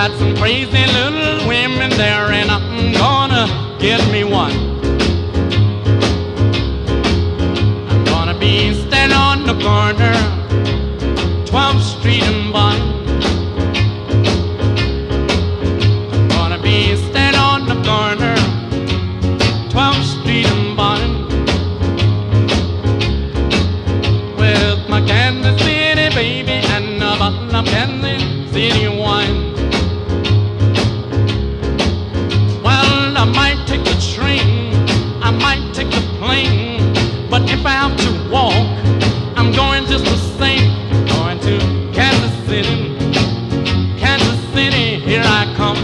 got some crazy little women there, and I'm gonna get me one. I'm gonna be standing on the corner, 12th Street and Bun. I'm gonna be standing on the corner, 12th Street and Bun, with my Kansas City baby and a bottle of Kansas City wine. Well, I might take the train, I might take the plane, but if I have to walk, I'm going just the same. Going to Kansas City, Kansas City, here I come.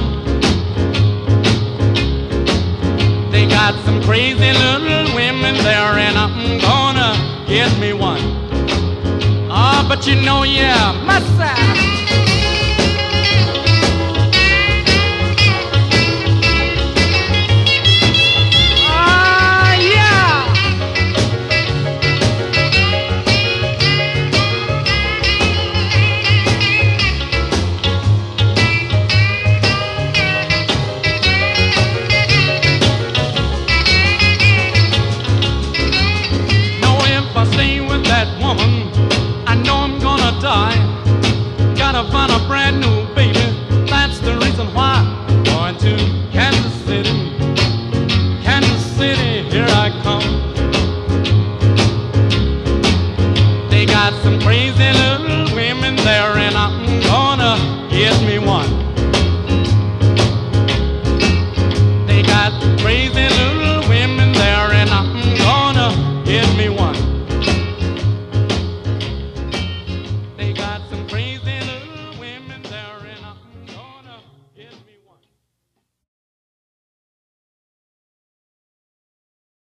They got some crazy little women there, and I'm gonna get me one. Ah, but you know, yeah, my side. I know I'm gonna die. Gotta find a